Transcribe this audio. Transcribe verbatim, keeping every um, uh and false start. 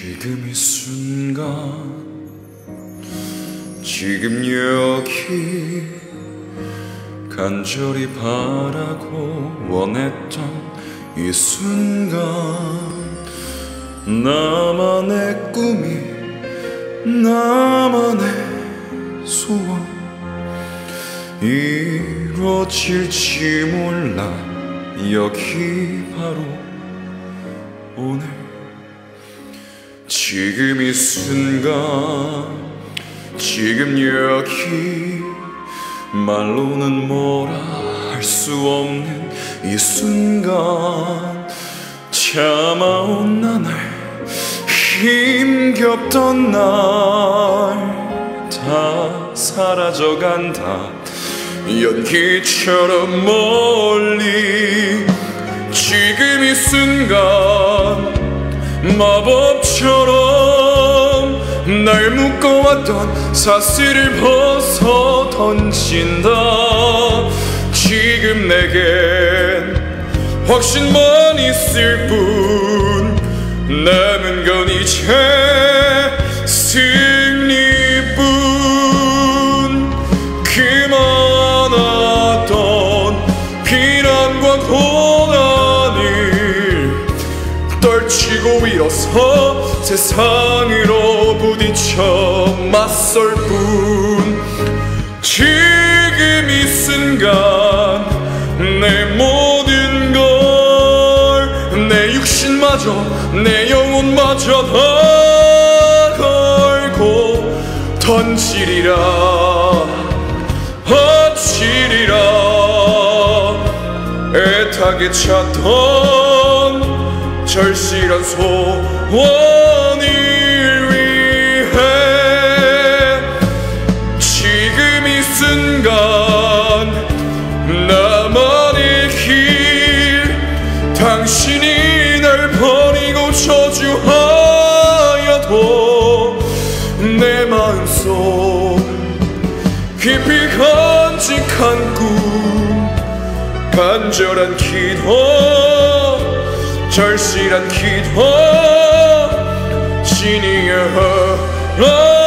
지금 이 순간 지금 여기 간절히 바라고 원했던 이 순간 나만의 꿈이 나만의 소원 이루어질지 몰라 여기 바로 오늘 지금 이 순간 지금 여기 말로는 뭐라 할 수 없는 이 순간 참아온 나날 힘겹던 날 다 사라져간다 연기처럼 멀리 지금 이 순간 마법처럼 날 묶어왔던 사슬을 벗어 던진다 지금 내겐 확신만 있을 뿐 남은 건 이제 승리뿐 그 많았던 비난과 고난을 떨치고 일어서 세상으로 부딪혀 맞설 뿐 지금 이 순간 내 모든 걸 내 육신마저 내 영혼마저 다 걸고 던지리라 바치리라 애타게 찾던 절실한 소원을 위해 지금 이 순간 나만의 길 당신이 날 버리고 저주하여도 내 마음속 깊이 간직한 꿈 간절한 기도 절실한 기도 신이여